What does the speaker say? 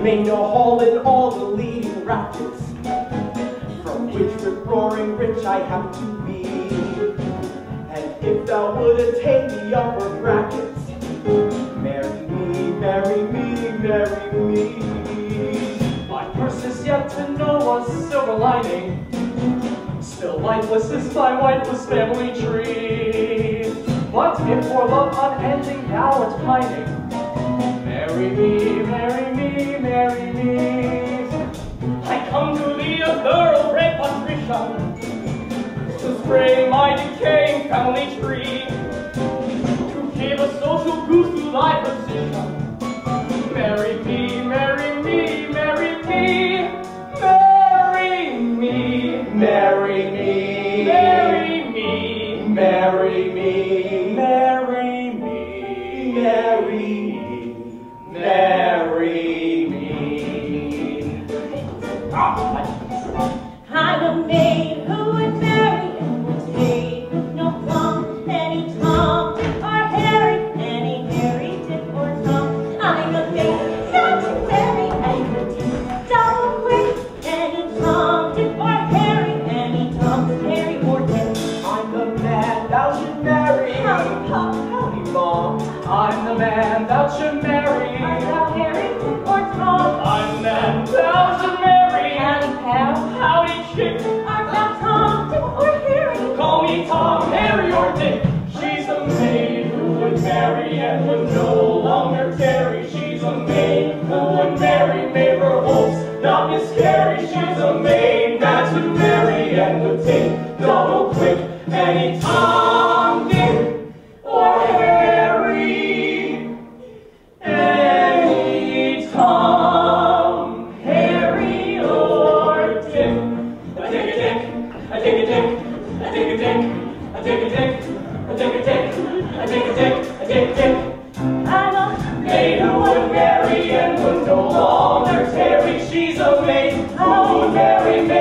made a hall in all the leading rackets, from which with roaring rich I have to be. And if thou would attain the upper brackets, marry me, marry me, marry me. My purse is yet to know a silver lining. Still lifeless is my wifeless family tree. But if for love unending now it's pining, marry me, marry me, marry me. I come to thee a thoroughbred patrician, to spray my decaying family tree, to give a social boost to thy position. Marry me, marry me, marry me, marry me, Marry me, marry me, marry me, marry me, marry me, marry me. I'm a maid who would marry and was made with no plum, any Tom, or Harry, any Harry, Dick, or Tom. I'm a maid not to marry and would take double quick, any Tom, Dick, or Harry, any Tom, Harry, or Dick. I'm the man thou should marry. Howdy, Pop, Howdy, Mom. I'm the man thou should marry. Are thou Harry, Dick, or Tom? I'm the man thou should marry. Howdy, pal. Howdy, chick. Art thou Tom, Dick, or Harry? Call me Tom, Harry, or Dick. She's a maid who would marry and would no longer tarry. She's a maid who would marry, may her hopes not miscarry. She's a maid that would marry and would take double quick any Tom, Dick, or Harry. Any Tom, Harry, or Dick. I take a dick, I take a dick, I take a dick, I take a dick, I take a dick, I take a dick, I take a dick. I'm a Maid who would marry and would no longer tarry. She's a maid who would marry.